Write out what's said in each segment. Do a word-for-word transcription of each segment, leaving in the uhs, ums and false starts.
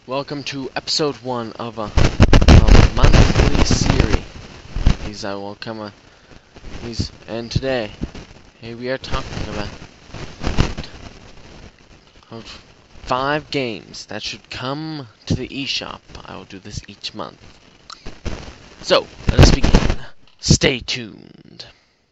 Welcome to episode one of a, a monthly series. I will come a, he's, and today, here we are talking about, about five games that should come to the eShop. I will do this each month. So, let us begin. Stay tuned.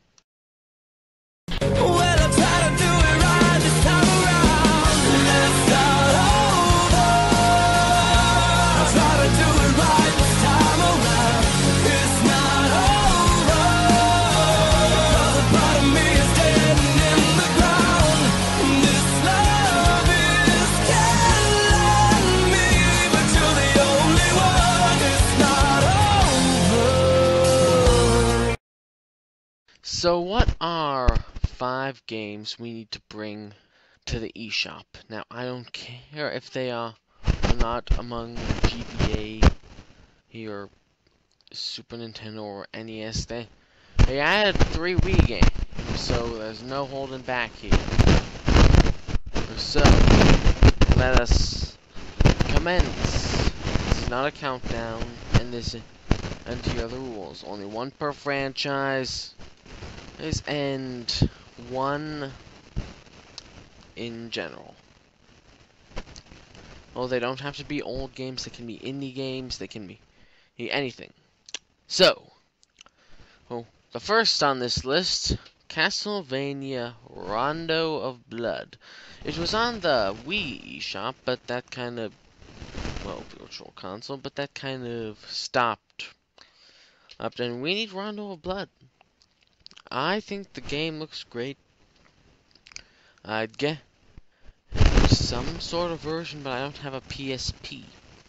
Well, I try to do it right this time around. Let's start over. I try to do it right this time around. It's not over. 'Cause a part of me is dead in the ground. This love is killing me, but you're the only one. It's not over. So, what are five games we need to bring to the eShop? Now, I don't care if they are not among G B A or Super Nintendo or N E S. They, they added three Wii games, so there's no holding back here. So, let us commence. This is not a countdown, and this and here are the rules. Only one per franchise. Is and one in general. Oh, they don't have to be old games. They can be indie games. They can be, be anything. So, oh, the first on this list, Castlevania Rondo of Blood. It was on the Wii eShop, but that kind of, well, Virtual Console, but that kind of stopped. Up, and we need Rondo of Blood. I think the game looks great. I'd get some sort of version, but I don't have a P S P.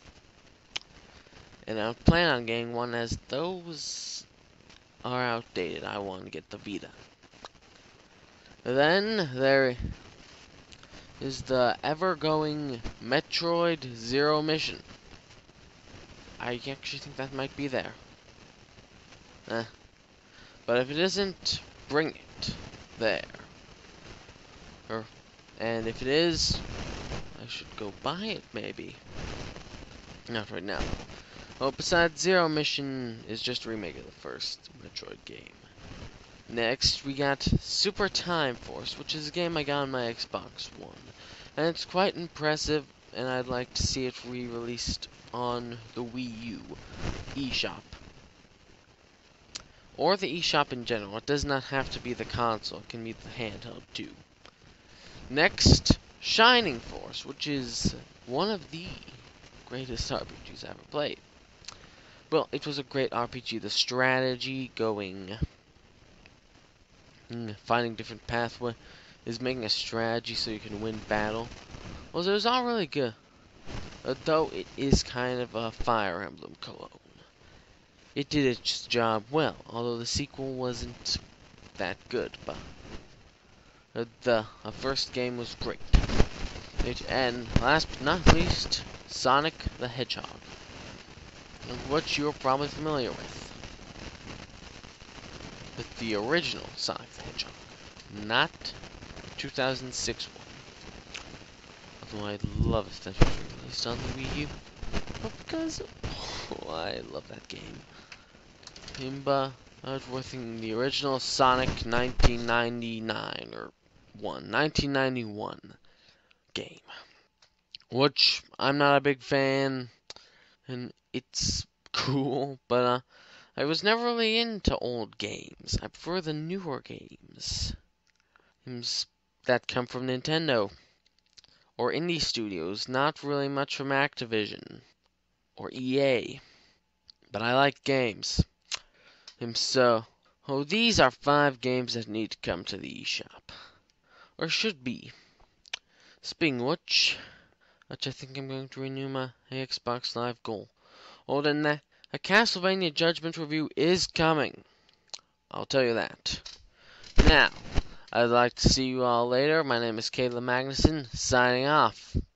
And I don't plan on getting one, as those are outdated. I want to get the Vita. Then there is the ever-going Metroid Zero Mission. I actually think that might be there. Eh. But if it isn't, bring it there. Or, and if it is, I should go buy it, maybe. Not right now. Well, besides, Zero Mission is just a remake of the first Metroid game. Next, we got Super Time Force, which is a game I got on my Xbox One. And it's quite impressive, and I'd like to see it re-released on the Wii U eShop. Or the eShop in general. It does not have to be the console. It can be the handheld, too. Next, Shining Force, which is one of the greatest R P Gs I ever played. Well, it was a great R P G. The strategy, going, finding different pathways, is making a strategy so you can win battle. Well, it was all really good. Though it is kind of a Fire Emblem clone. It did its job well, although the sequel wasn't that good. But uh, the uh, first game was great. It, and last but not least, Sonic the Hedgehog, which you're probably familiar with. With the original Sonic the Hedgehog, not the two thousand six one. Although I'd love if that was released on the Wii U. But because, oh, I love that game. Imba, I was working the original Sonic nineteen ninety-nine or one, nineteen ninety-one game, which I'm not a big fan, and it's cool, but uh, I was never really into old games. I prefer the newer games, games that come from Nintendo or indie studios, not really much from Activision or E A, but I like games. And so, oh, these are five games that need to come to the eShop. Or should be. Speaking of which, which I think I'm going to renew my Xbox Live goal. Oh, then that, a Castlevania Judgment review is coming. I'll tell you that. Now, I'd like to see you all later. My name is Caleb Magnuson, signing off.